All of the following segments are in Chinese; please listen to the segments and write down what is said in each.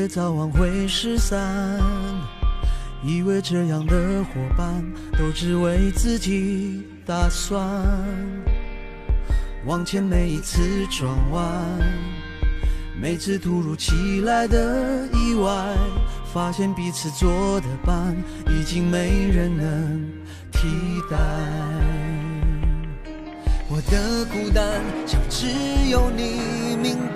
为早晚会失散，以为这样的伙伴都只为自己打算。往前每一次转弯，每次突如其来的意外，发现彼此做的伴已经没人能替代。我的孤单像只有你明白，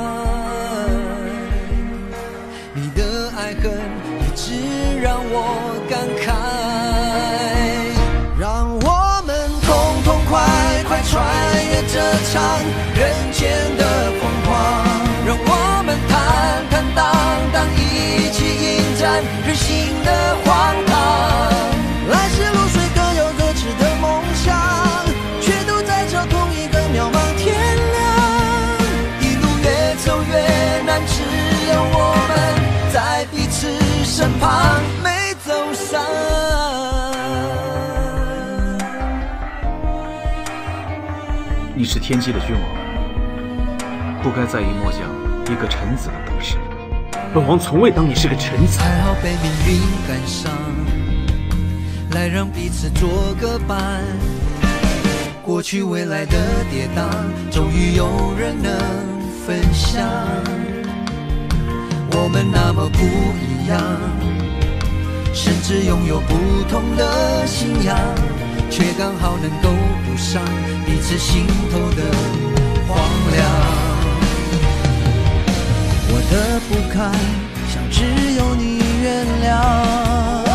你的爱恨一直让我感慨。让我们痛痛快快穿越这场人间的疯狂，让我们坦坦荡荡一起迎战人性的荒唐。来时路虽各有各自的梦想，却都在这同一个渺茫天亮。一路越走越难，只有我们在彼此身旁没走散。 你是天机的君王，不该在意末将一个臣子的得失。 本王从未当你是个臣子。 还好被命运赶上，来让彼此做个伴。过去未来的跌宕，终于有人能分享。我们那么不一样，甚至拥有不同的信仰，却刚好能够补上彼此心头的荒凉。我的不堪，想只有你原谅。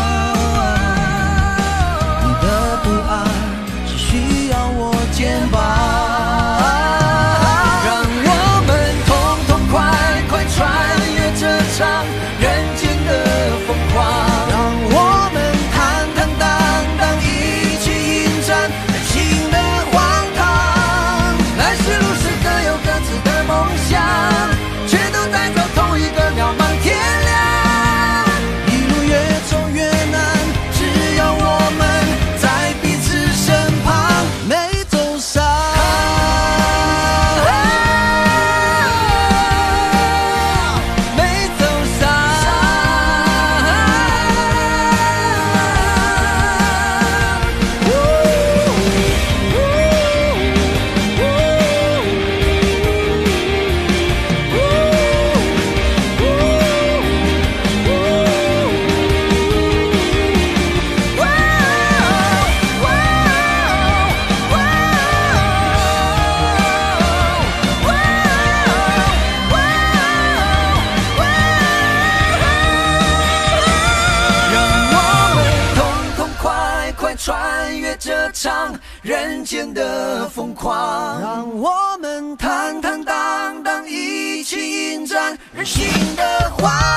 你的不安，只需要我肩膀。让我们痛痛快快穿越这场人间的疯狂，让我们坦坦荡荡一起迎战人性的荒唐。来时路是各有各自的梦想，却都在走同一个渺茫天亮。一路越走越难，只有我们在彼此身旁没走散。没走散。穿越这场人间的疯狂，让我们坦坦荡荡一起迎战人性的荒